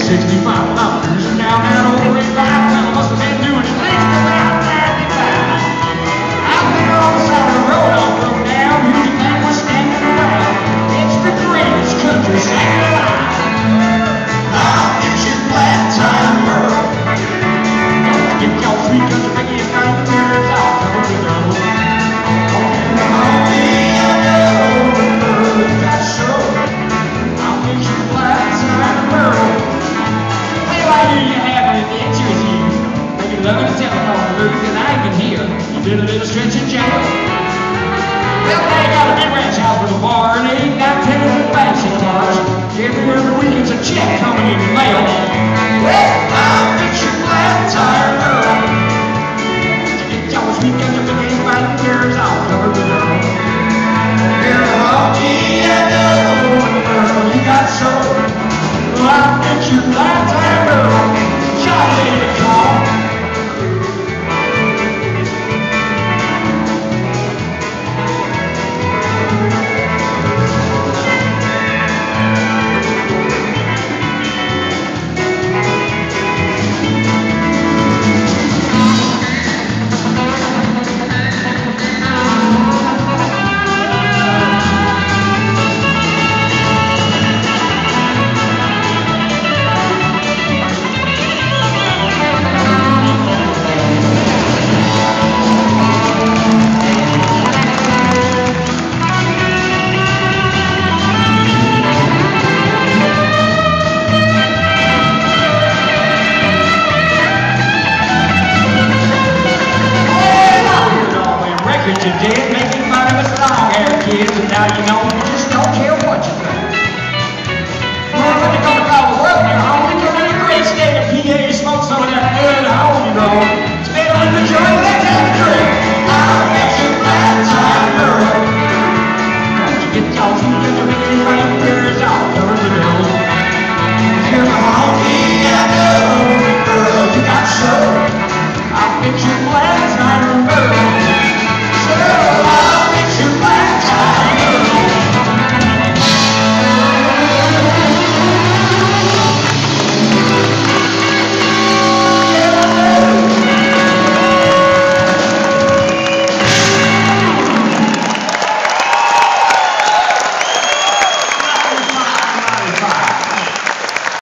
65. When I'm cruising down that old red line, I must have been doing at least about 95. Out there on the side of the road, all broke down. Music man was standing around. It's the greatest country singing alive. I'll get you flat tire Merle. Get your sweet country Mickey and find the birds out covered with their own. I'll be a bird, that's so. I'll get you flat tire Merle. Hey, why do you have an adventure with you? Making love in the telephone booth and I can hear you did a little stretch in jail. Well, they got a big ranch house with a bar and they ain't got 10 little fancy cars. Every other weekend's a check coming in the mail. Well, I'll get you flat tire Merle. Get your sweet country Mickey and find the birds all covered with their own. You're a honky and a Merle, you got soul.